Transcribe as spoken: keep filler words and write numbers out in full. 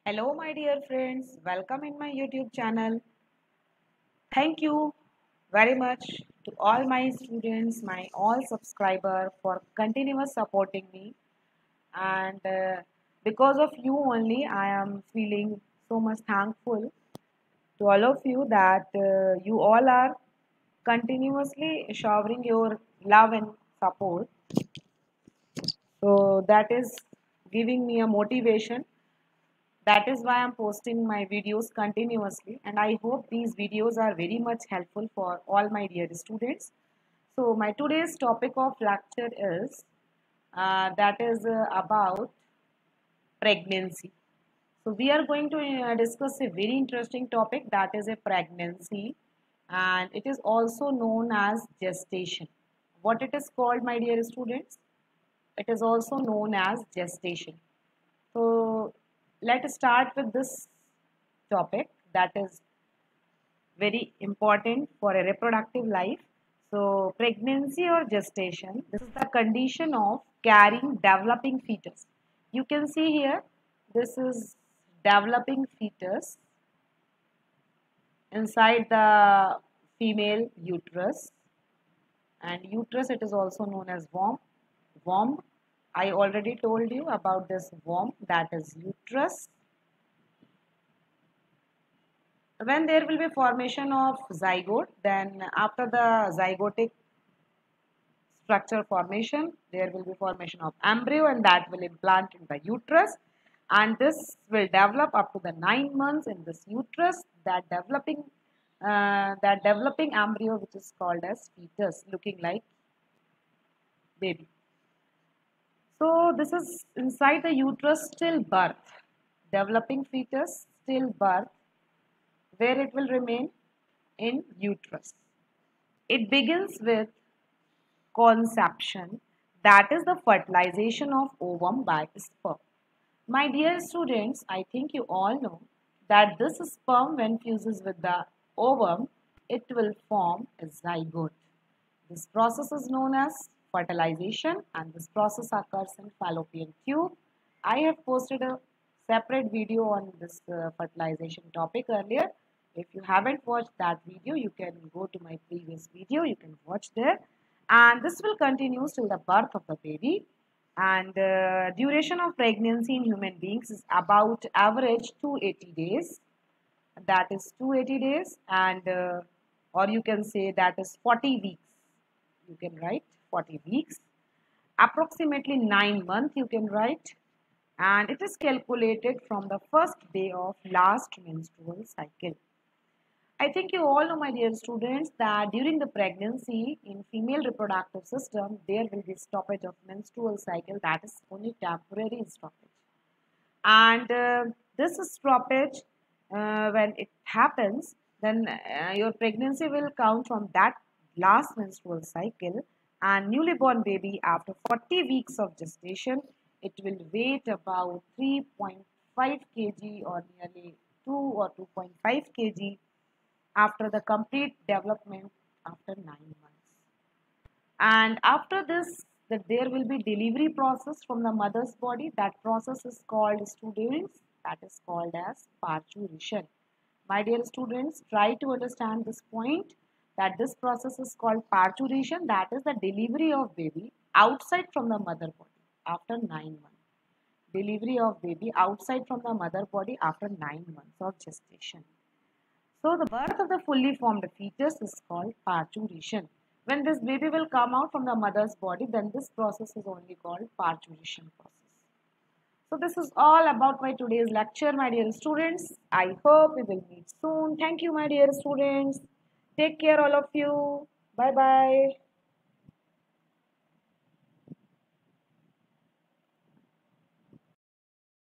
Hello, my dear friends. Welcome in my YouTube channel. Thank you very much to all my students, my all subscriber for continuous supporting me. And uh, because of you only, I am feeling so much thankful to all of you that uh, you all are continuously showering your love and support. So that is giving me a motivation. That is why I'm posting my videos continuously, and I hope these videos are very much helpful for all my dear students. So my today's topic of lecture is uh, that is uh, about pregnancy. So we are going to uh, discuss a very interesting topic, that is a pregnancy, and it is also known as gestation. What it is called, my dear students? It is also known as gestation. So let's start with this topic that is very important for a reproductive life. So pregnancy or gestation, this is the condition of carrying developing fetus. You can see here, this is developing fetus inside the female uterus, and uterus, it is also known as womb. Womb, I already told you about this womb, that is uterus. When there will be formation of zygote, then after the zygotic structure formation, there will be formation of embryo, and that will implant in the uterus, and this will develop up to the nine months in this uterus. That developing uh, that developing embryo, which is called as fetus, looking like baby. So this is inside the uterus till birth, developing fetus till birth, where it will remain in uterus. It begins with conception, that is the fertilization of ovum by sperm. My dear students, I think you all know that this sperm, when fuses with the ovum, it will form a zygote. This process is known as fertilization, and this process occurs in fallopian tube. I have posted a separate video on this uh, fertilization topic earlier. If you haven't watched that video, you can go to my previous video, you can watch there. And this will continue till the birth of the baby. And uh, duration of pregnancy in human beings is about average two hundred eighty days. That is two hundred eighty days, and uh, or you can say that is forty weeks. You can write forty weeks. Approximately nine months you can write, and it is calculated from the first day of last menstrual cycle. I think you all know, my dear students, that during the pregnancy in female reproductive system, there will be stoppage of menstrual cycle, that is only temporary stoppage. And uh, this stoppage, uh, when it happens, then uh, your pregnancy will count from that last menstrual cycle, and newly born baby after forty weeks of gestation, it will weight about three point five kilograms or nearly two or two point five kilograms after the complete development after nine months. And after this, that there will be delivery process from the mother's body. That process is called, students, that is called as parturition. My dear students, try to understand this point, that this process is called parturition, that is the delivery of baby outside from the mother body after nine months. Delivery of baby outside from the mother body after nine months of gestation. So the birth of the fully formed fetus is called parturition. When this baby will come out from the mother's body, then this process is only called parturition process. So this is all about my today's lecture, my dear students. I hope we will meet soon. Thank you, my dear students. Take care, all of you. Bye bye.